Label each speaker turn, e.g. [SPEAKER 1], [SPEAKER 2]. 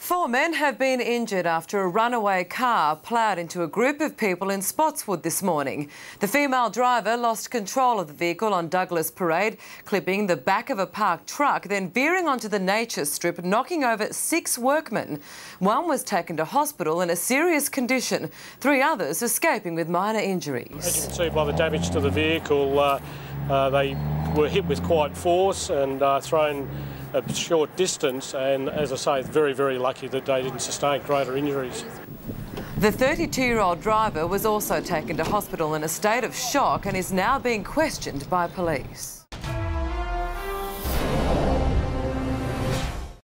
[SPEAKER 1] 4 men have been injured after a runaway car ploughed into a group of people in Spotswood this morning. The female driver lost control of the vehicle on Douglas Parade, clipping the back of a parked truck, then veering onto the nature strip, knocking over 6 workmen. One was taken to hospital in a serious condition, 3 others escaping with minor injuries.
[SPEAKER 2] As you can see by the damage to the vehicle, they were hit with quite force and thrown a short distance, and as I say, very, very lucky that they didn't sustain greater injuries.
[SPEAKER 1] The 32-year-old driver was also taken to hospital in a state of shock and is now being questioned by police.